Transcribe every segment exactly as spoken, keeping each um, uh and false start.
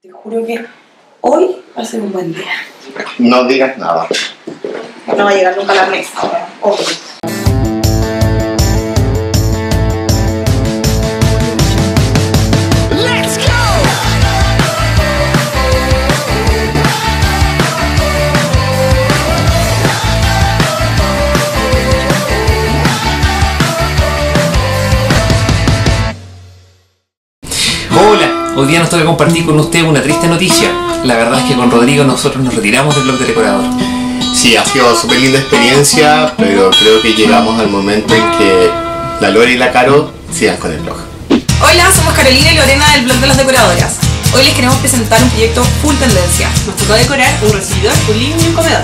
Te juro que hoy va a ser un buen día. No digas nada. No va a llegar nunca a la mesa ahora. Obvio. Hola, hoy día nos toca compartir con usted una triste noticia. La verdad es que con Rodrigo nosotros nos retiramos del blog de decorador. Sí, ha sido súper linda experiencia, pero creo que llegamos al momento en que la Lore y la Caro sigan con el blog. Hola, somos Carolina y Lorena del blog de las decoradoras. Hoy les queremos presentar un proyecto full tendencia. Nos tocó decorar un recibidor, un living y un comedor.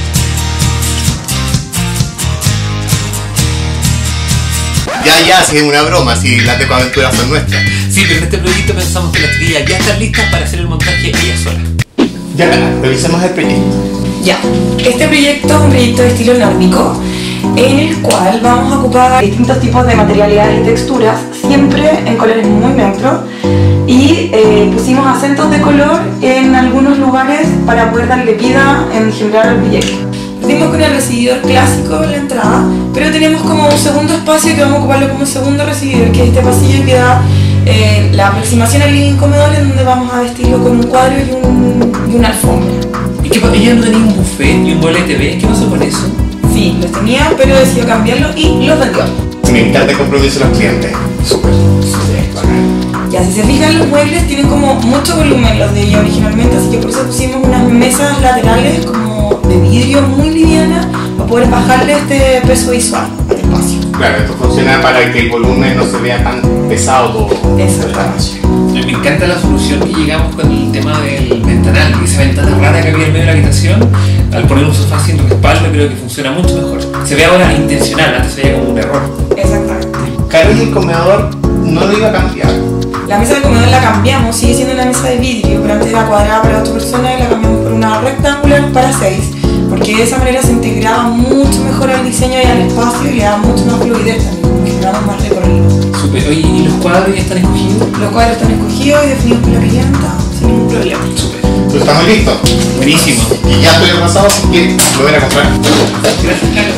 Ya, ya, si es una broma, si las decoaventuras son nuestras. Sí, pero en este proyecto pensamos que las trillas ya están listas para hacer el montaje ellas solas. Ya, revisemos el proyecto. Ya, este proyecto es un proyecto de estilo nórdico en el cual vamos a ocupar distintos tipos de materialidades y texturas, siempre en colores muy neutros, y eh, pusimos acentos de color en algunos lugares para poder darle vida en general al proyecto. Partimos con el recibidor clásico en la entrada, pero tenemos como un segundo espacio que vamos a ocuparlo como segundo recibidor, que es este pasillo que da eh, la aproximación al living comedor, en donde vamos a vestirlo con un cuadro y, un, y una alfombra. ¿Y qué ella no tenía un buffet y un bolet de T V? ¿Qué pasó con eso? Sí, los tenía, pero decidió cambiarlo y los vendió. Me encanta el compromiso de los clientes. Súper, súper. Ya, si se fijan, los muebles tienen como mucho volumen los de ella originalmente, así que por eso pusimos unas mesas laterales como de vidrio muy livianas para poder bajarle este peso visual al espacio. Claro, esto funciona para que el volumen no se vea tan pesado todo. Exactamente. Me encanta la solución que llegamos con el tema del ventanal, esa ventana rara que había en medio de la habitación. Al poner un sofá sin respaldo creo que funciona mucho mejor. Se ve ahora intencional, antes se veía como un error. Exactamente. Caro, y el comedor no lo iba a cambiar. La mesa de comedor la cambiamos, sigue siendo una mesa de vidrio, pero antes era cuadrada para ocho personas y la cambiamos por una rectangular para seis, porque de esa manera se integraba mucho mejor al diseño y al espacio y le daba mucho más fluidez también, generamos más recorrido. Super. Oye, ¿y los cuadros ya están escogidos? Los cuadros están escogidos y definidos por la clienta, sin ningún problema. Super. Pues estamos listos. Buenísimo. Y ya estoy pasado, así que lo voy a comprar. Gracias, Carlos.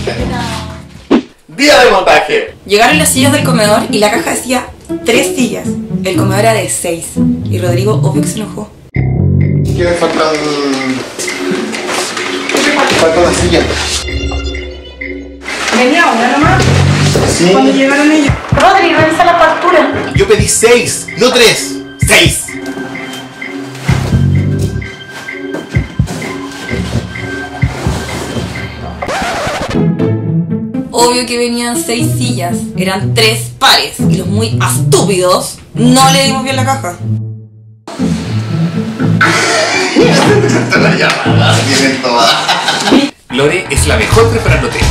Día de montaje. Llegaron las sillas del comedor y la caja decía tres sillas. El comedor era de seis. Y Rodrigo obvio que se enojó. ¿Qué me faltan? Falta una silla. Venía una nomás. Sí. Cuando llegaron ellos. Rodri, revisa la factura. Yo pedí seis, no tres. Seis. Obvio que venían seis sillas. Eran tres pares. Y los muy estúpidos no le dimos bien la caja. La llamada, tienen todas. Lore es la mejor preparando techos.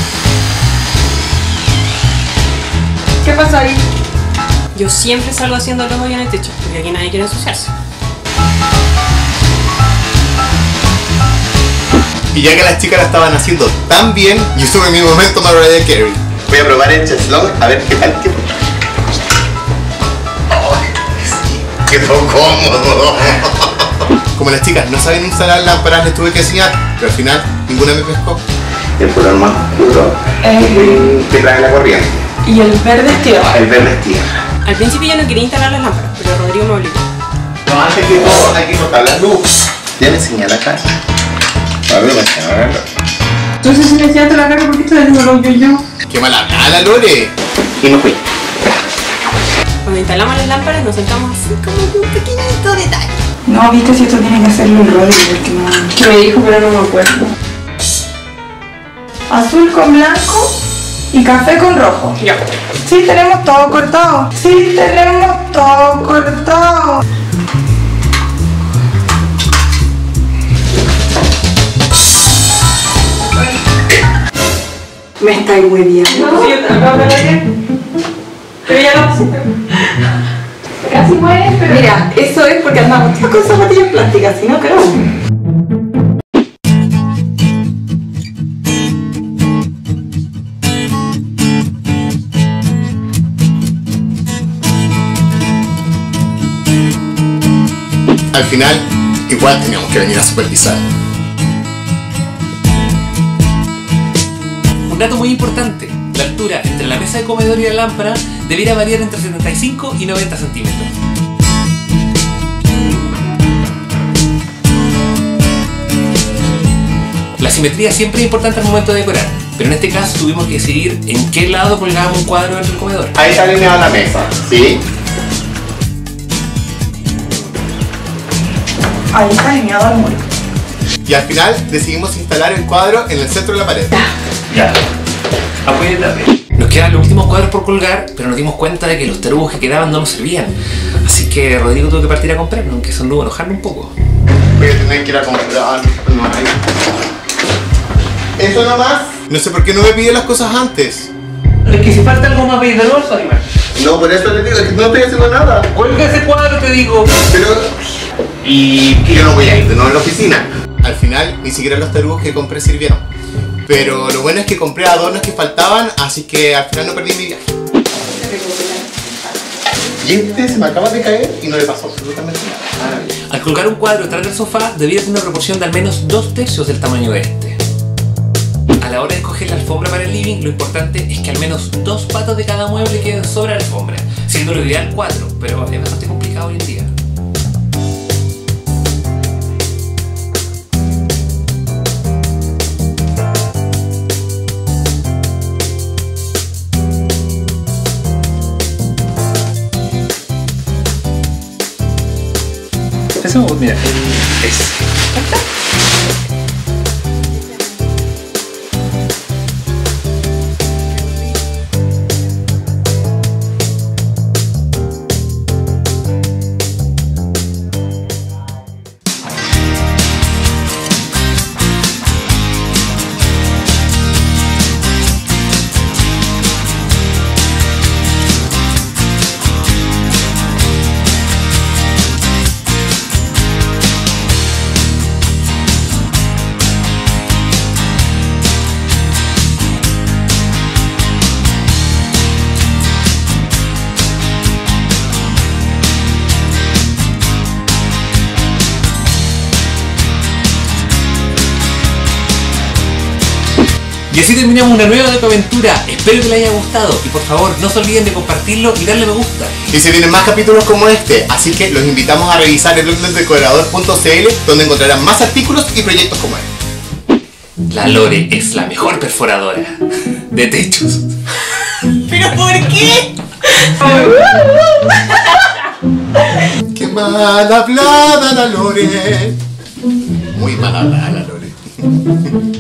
¿Qué pasó ahí? Yo siempre salgo haciendo los hoyos en el techo, porque aquí nadie quiere ensuciarse. Y ya que las chicas la estaban haciendo tan bien, yo estuve en mi momento Mariah Carey. Voy a probar el cheslong a ver qué tal quedó. ¡Ay, sí! ¡Quedó cómodo! Como las chicas no saben instalar lámparas, les tuve que enseñar, pero al final ninguna me pescó. El color más oscuro Eh, que trae la corriente. y el verde es tierra. El verde es tierra. Al principio yo no quería instalar las lámparas, pero Rodrigo me obligó. No, antes que todo hay que cortar la luz. Ya le enseñé la cara. A ver, me enseñó a verlo. Entonces si le enseñaste la cara, ¿por qué estás haciendo lo yo yo? ¡Qué mala gana, Lore! Y me fui. Cuando instalamos las lámparas nos sentamos así como que un pequeñito detalle. No, viste si esto tiene que hacerlo el Rodri, porque no... Que me dijo, pero no me acuerdo. Azul con blanco y café con rojo. Ya. Sí, tenemos todo cortado. Sí, tenemos todo cortado. Me estáis hueviando. No, yo te acabo de ver. Pero ya lo pusiste. Casi mueres, pero. Mira, eso es porque andamos todos con zapatillas plásticas, si no, creo. al final igual teníamos que venir a supervisar. Un dato muy importante, la altura entre la mesa de comedor y la lámpara debiera variar entre setenta y cinco y noventa centímetros. La simetría siempre es importante al momento de decorar, pero en este caso tuvimos que decidir en qué lado colgábamos un cuadro dentro del comedor. Ahí está alineada la mesa, ¿sí? Ahí está alineado el muro. Y al final decidimos instalar el cuadro en el centro de la pared. Ya, apóyate. Nos quedan los últimos cuadros por colgar, pero nos dimos cuenta de que los tarugos que quedaban no nos servían. Así que Rodrigo tuvo que partir a comprarnos, aunque eso anduvo enojarme un poco. Voy a tener que ir a comprar. No hay. ¿Eso nomás? No sé por qué no me pide las cosas antes. Es que si falta algo más peligroso, animal. No, por eso le digo, es que no estoy haciendo nada. Cuelga ese cuadro, te digo. Pero... Y yo no voy a ir de nuevo a la oficina. Al final, ni siquiera los tarugos que compré sirvieron. Pero lo bueno es que compré adornos que faltaban, así que al final no perdí mi viaje. Y este se me acaba de caer y no le pasó absolutamente nada. Al colgar un cuadro detrás del sofá, debía tener una proporción de al menos dos tercios del tamaño de este. A la hora de escoger la alfombra para el living, lo importante es que al menos dos patas de cada mueble queden sobre la alfombra, siendo lo ideal cuatro, pero es bastante complicado hoy en día. Empecemos, mira, el S. Y así terminamos una nueva decoaventura. Espero que les haya gustado y por favor no se olviden de compartirlo y darle me gusta. Y se vienen más capítulos como este, así que los invitamos a revisar el blog del decorador punto c l, donde encontrarán más artículos y proyectos como este. La Lore es la mejor perforadora de techos. ¿Pero por qué? Qué mal hablada la Lore. Muy mal hablada la Lore.